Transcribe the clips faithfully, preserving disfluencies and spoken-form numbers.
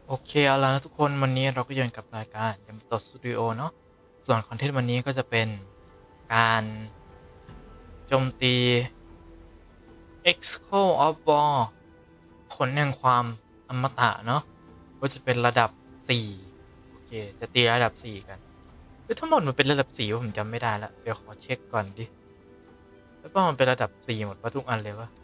โอเคเอาละนะทุกคนวันนี้เราก็อยู่กับรายการยามาโตะสตูดิโอเนาะส่วนคอนเทนต์วันนี้ก็จะเป็นการโจมตี Echo of War ผลแห่งความอมตะเนาะก็จะเป็นระดับสี่โอเคจะตีระดับสี่กันเฮ้ยทั้งหมดมันเป็นระดับสี่ผมจำไม่ได้ละเดี๋ยวขอเช็คก่อนดิแล้วก็มันเป็นระดับสี่หมดปะทุกอันเลยวะ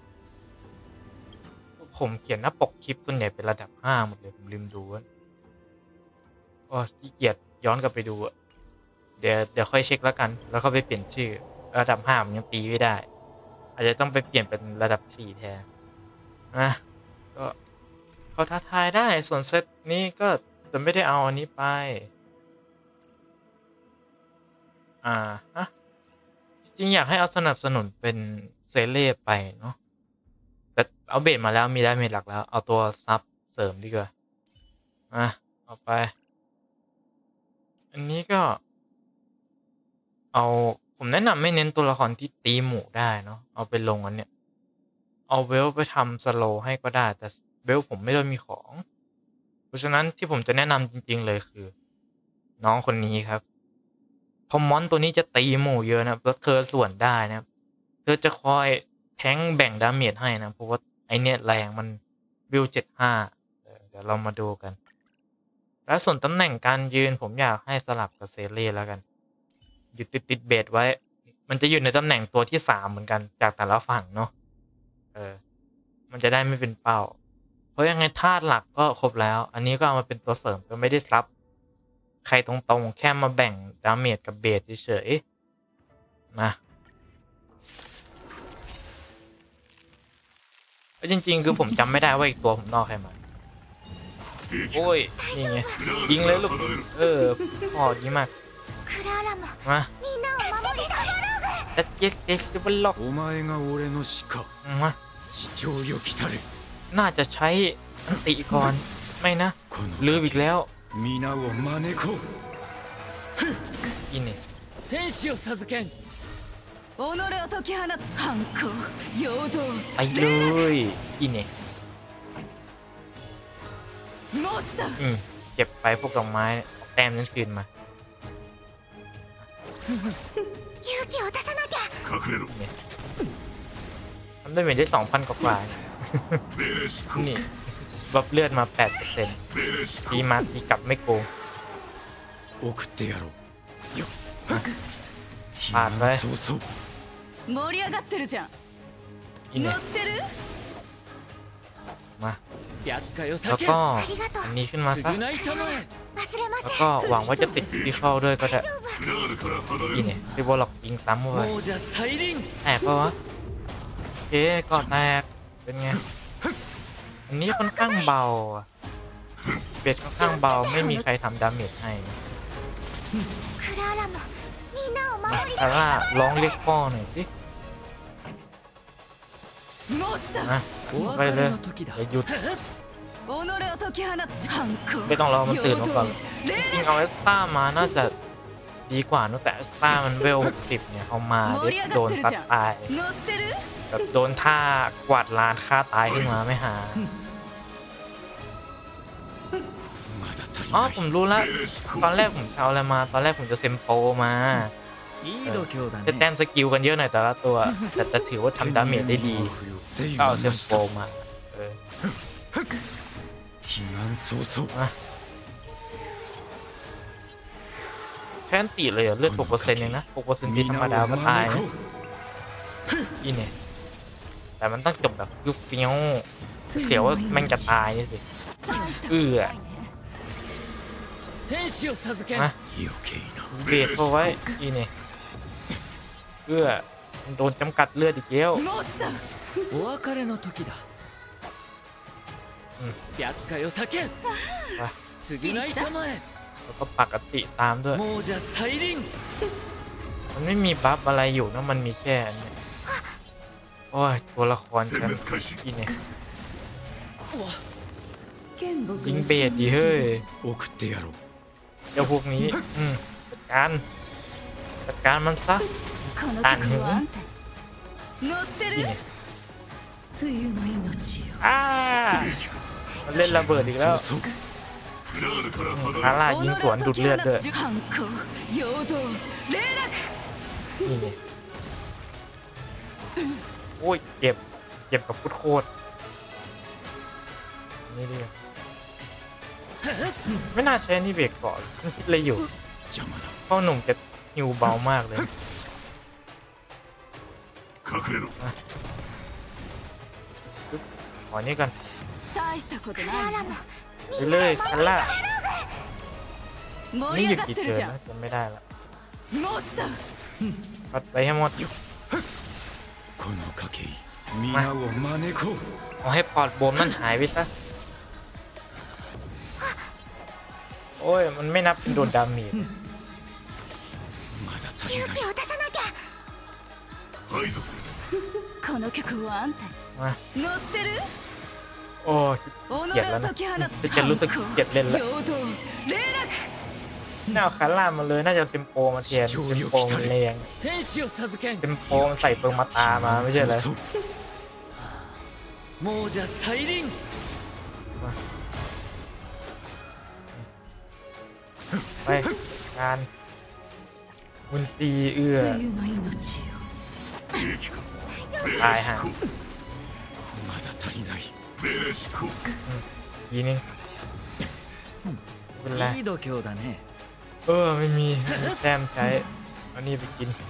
ผมเขียนหน้าปกคลิปส่วนใหญ่เป็นระดับห้าหมดเลยผมลืมดูว่าโอ้ขี้เกียจย้อนกลับไปดูอะ เดี๋ยวเดี๋ยวค่อยเช็คแล้วกันแล้วก็ไปเปลี่ยนชื่อระดับห้ามันยังตีไม่ได้อาจจะต้องไปเปลี่ยนเป็นระดับสี่แทนนะก็เขาท้าทายได้ส่วนเซตนี้ก็จะไม่ได้เอาอันนี้ไปอ่าฮะจริงอยากให้เอาสนับสนุนเป็นเซเล่ไปเนาะแต่เอาเบสมาแล้วมีได้เมจหลักแล้วเอาตัวซับเสริมดีกว่าอ่ะเอาไปอันนี้ก็เอาผมแนะนำไม่เน้นตัวละครที่ตีหมู่ได้เนาะเอาไปลงอันเนี้ยเอาเวลไปทำสโลให้ก็ได้แต่เวลผมไม่ได้มีของเพราะฉะนั้นที่ผมจะแนะนำจริงๆเลยคือน้องคนนี้ครับพอมอนตัวนี้จะตีหมู่เยอะนะแล้วเธอส่วนได้นะครับเธอจะคอยแทงแบ่งดาเมจให้นะเพราะว่าไอเนี้ยแรงมันวิวเจ็ดห้าเดี๋ยวเรามาดูกันแล้วส่วนตำแหน่งการยืนผมอยากให้สลับกับเซเล่แล้วกันอยู่ติดติดเบสไว้มันจะอยู่ในตำแหน่งตัวที่สามเหมือนกันจากแต่ละฝั่งเนาะเออมันจะได้ไม่เป็นเป้าเพราะยังไงธาตุหลักก็ครบแล้วอันนี้ก็เอามาเป็นตัวเสริมก็ไม่ได้ซับใครตรงๆแค่มาแบ่งดาเมจกับเบสเฉยๆนะจริงๆคือผมจำไม่ได้ว่าอีกตัวผมนอกใครมาโอ้ยนี่ไงยิงเลยลูกเออพอดีมากมาจะเจสเจสบล็อกมาน่าจะใช้อันติก่อนไม่นะลืมอีกแล้วอีนี่ไปเลยอีนี่อืมเก็บไปพวกดอกไม้แต้มนั้นคืนมาทำได้เหมือนได้สองพันกว่านี่บับเลือดมาแปดเปอร์เซ็นต์ตีมาตีกลับไม่โกงผ่านไปอีนี่มาแล้วก็อันนี้ขึ้นมาซะแล้วก็หวังว่าจะติดดีเข้าด้วยก็ได้อีนี่ที่บอลล็อกยิงซ้ำเลยแอบปะวะโอเคก็แตกเป็นไงอันนี้ค่อนข้างเบาเบสค่อนข้างเบาไม่มีใครทำดาเมจให้นะแต่ว่าร้องเรียกพ่อหน่อยสินะไปเลยอย่าหยุดไม่ต้องรอมันตื่นมาก่อนจริงๆเอาเอสตามาน่าจะดีกว่านะแต่เอสตามันเวลหกสิบเนี่ยเอามาโดนตัดตายแบบโดนท่ากวาดลานฆ่าตายขึ้นมาไม่หาอ๋อผมรู้แล้วตอนแรกผมเอาอะไรมาตอนแรกผมจะเซมโปมาจะแต้มสกิลกันเยอะหน่อยแต่ละตัวแต่จะถือว่าทำดาเมจได้ดีก็เอาเซมโปมาเออแค่นตีเลยเลือด หกเปอร์เซ็นต์ เองนะ หกเปอร์เซ็นต์ ที่ธรรมดาก็ตายนะอีเนี่ยแต่มันต้องจบแบบยูฟิวเสียวว่ามันจะตายนี่สิเอื้อมาเบรดเอาไว้อีเนี่ยเอื้อมันโดนจำกัดเลือดอีกแล้วแล้วก็ปกติตามด้วยมันไม่มีบัฟอะไรอยู่นะมันมีแค่นี้โอ้ยตัวละครกันอีเนี่ยยิงเบสดีเฮ้ยเจ้าพวกนี้อืมจัดการจัดการมันซะอ่านหูอีเนี่ยอ้ามันเล่นระเบิดอีกแล้วคาร่ายิงสวนดูดเลือดด้วยนี่ไงโอ้ยเจ็บเจ็บกับพุทโคตรนี่ดิไม่น่าใช้นี่เบรกก่อนคิดเลยอยู่พ่อหนุ่มจะหิวเบามากเลยขอนี่ก่อนไปเลยคันล่านี่หยุดกี่เทิร์นนะจำไม่ได้ละปัดไปให้หมดมาเอาให้ปอดบวมนั่นหายไปซะโอ้ยมันไม่นับเป็นโดนดาเมจมาโอ้เกลียดแล้วนะจะรู้สึกเกลียดเล่นแล้วน่าเอาคาร่ามาเลยน่าจะเซมโปมาแทนเซมโปมันแรงเซมโปมันใส่เปิงมาตามาไม่ใช่เหรอไปการมุนซีเอื้อตายฮะทีนึงเป็นไรเออไม่มีแซมใช้เอานี่ไปกิน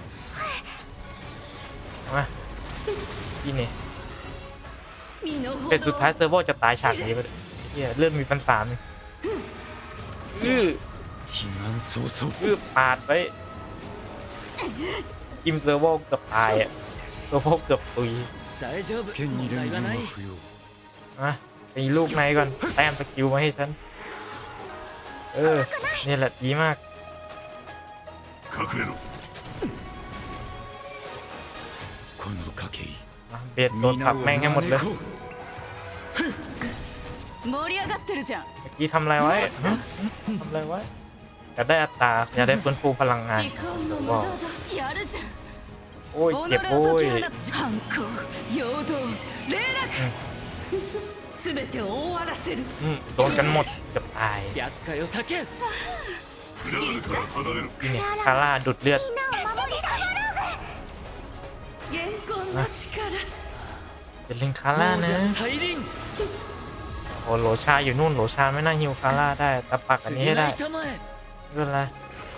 มากินเนี่ยเป็นสุดท้ายเซอร์โวจะตายฉากนี้ไปเลยเฮียเริ่มมีปัญหาอื้ออื้อปาดไปกิมเซอร์โวเกือบตายอ่ะเซอร์โวเกือบตุยมาตีลูกในก่อนแต้มสกิลมาให้ฉันเออนี่แหละดีมากเบียดโดนผักแม่งให้หมดเลยเมื่อกี้ทำอะไรไว้ทำอะไรไว้อยากได้อัตราอยากได้ฟื้นฟูพลังงานบอกโอ้ยเจ็บโอ้ยโดนกันหมดเกือบตายนี่คาร่าดูดเลือดเป็นลิงคาร่านะโอ้โหลชาอยู่นู่นโหลชาไม่น่าฮิวคาร่าได้แต่ปักอันนี้ให้ได้ไม่เป็นไร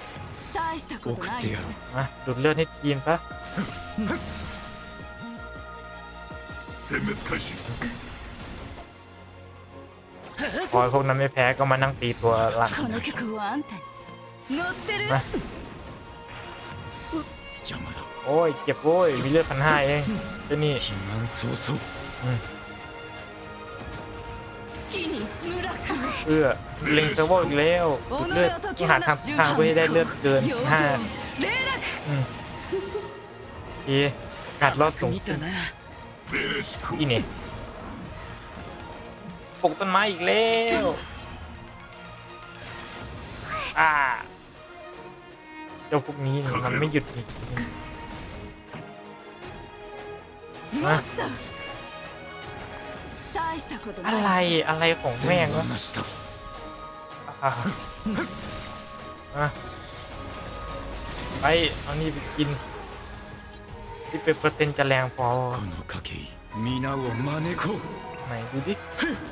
มาดูดเลือดให้ทีมซะพอพวกนั้นไม่แพ้ก็มานั่งตีตัวหลังมาโอ้ยเจ็บโว้ยมีเลือดพันห้าเองเจ้านี่เอื้อเล็งเซอร์โวอีกแล้วเลือดต้องหาทางทางเพื่อให้ได้เลือดเกินห้าทีกัดรอดสูงอีเนี่ยปลูกต้นไม้อีกแล้วอ่าเจ้าพวกนี้มันไม่หยุดอีกมาอะไรอะไรของแม่งวะไปเอานี่ไปกินที่เป็นเปอร์เซ็นต์จะแรงพอไหนดูดิ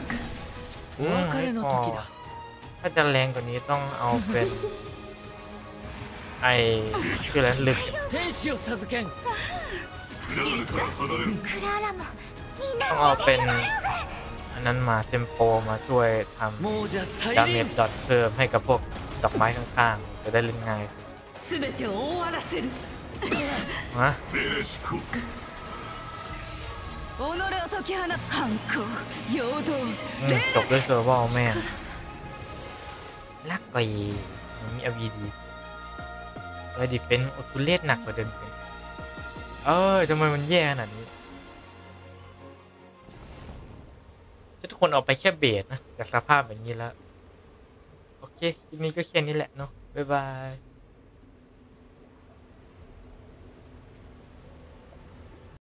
ไม่พอถ้าจะแรงกว่านี้ต้องเอาเป็นไอคืออะไรลึกต้องเอาเป็นอันนั้นมาเทมโปมาช่วยทำดาเมจดอทเพิ่มให้กับพวกดอกไม้ข้างๆจะได้เล่นง่ายฮะจบด้วยเซอร์วอลแม่ลักไปมีอวีดีเลยดิเฟนต์โอทูเลสหนักกว่าเดิมเออทำไมมันแย่ขนาดนี้ทุกคนออกไปแค่เบสนะจากสภาพแบบนี้แล้วโอเคคลิปนี้ก็แค่นี้แหละเนาะบ๊ายบาย